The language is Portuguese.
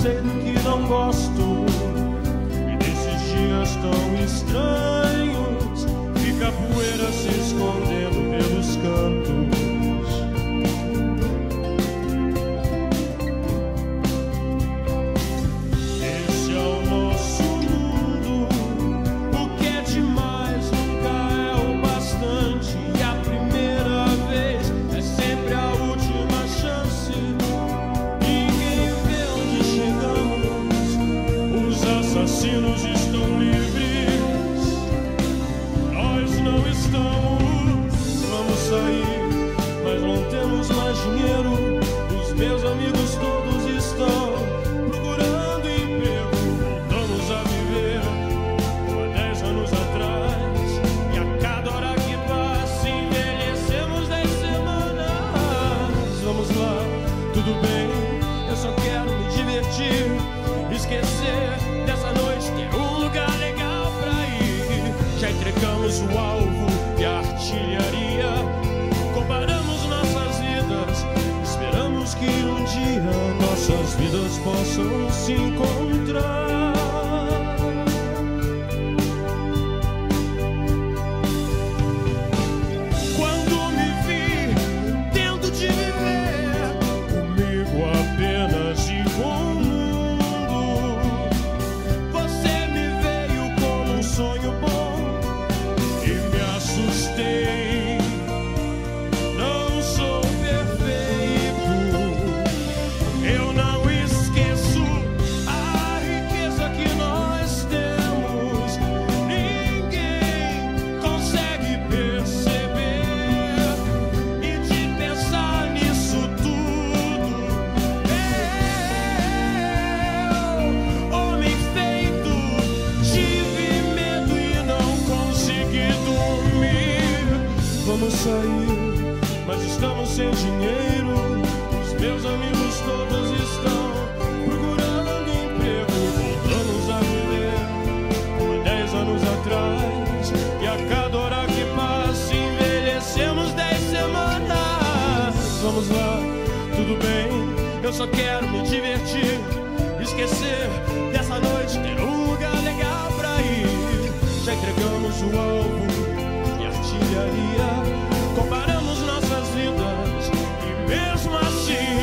preconceito que não gosto. E nesses dias tão estranhos fica a poeira se escondendo pelos cantos. Esse é o nosso mundo, o que é demais nunca é o bastante. E a primeira vez é sempre a última chance. Ninguém vê onde chegamos, os assassinos estão livres, nós não estamos. Vamos sair, mas não temos mais dinheiro. Os meus amigos todos estão procurando emprego. Voltamos a viver como há 10 anos atrás, e a cada hora que passa envelhecemos 10 semanas. Vamos lá, tudo bem, eu só quero me divertir, esquecer dessa noite, ter um lugar legal pra ir. Já entregamos o alvo e a artilharia, comparamos nossas vidas, esperamos que um dia nossas vidas possam se encontrar. Quando me vi tendo de viver comigo apenas e com o mundo, você me veio como um sonho bom e me assustei. Não sou perfeito, eu não esqueço a riqueza que nós temos. Ninguém consegue perceber, e de pensar nisso tudo, eu, homem feito, tive medo e não consegui dormir. Vamos sair, mas estamos sem dinheiro. Os meus amigos todos estão procurando emprego. Voltamos a viver como há 10 anos atrás, e a cada hora que passa envelhecemos 10 semanas. Vamos lá, tudo bem, eu só quero me divertir, esquecer dessa noite, ter um lugar legal pra ir. Já entregamos o alvo e a artilharia, comparamos nossas vidas, e mesmo assim